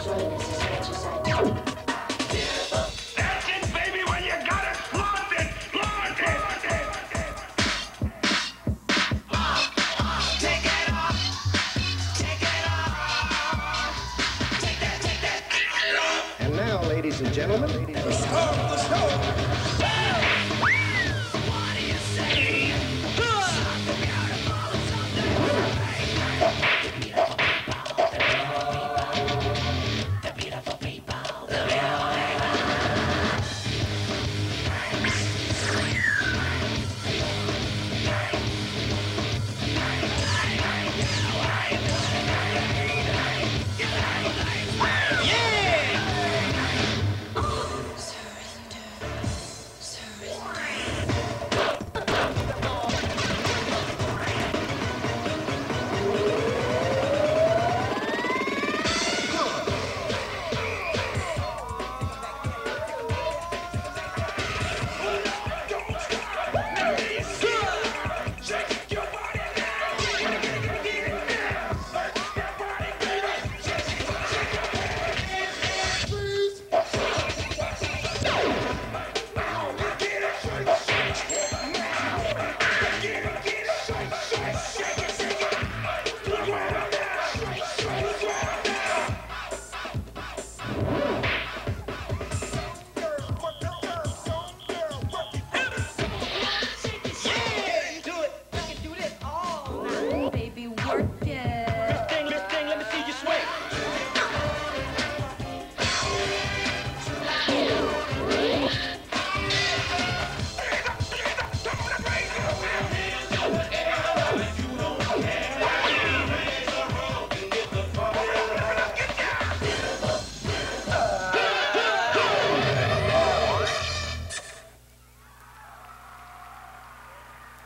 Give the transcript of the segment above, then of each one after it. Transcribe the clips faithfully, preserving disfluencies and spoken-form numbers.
Ladies and gentlemen, the star of the show. What do you say? The beautiful people, the beautiful people, the beautiful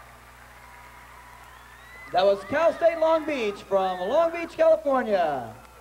That was Cal State Long Beach from Long Beach, California.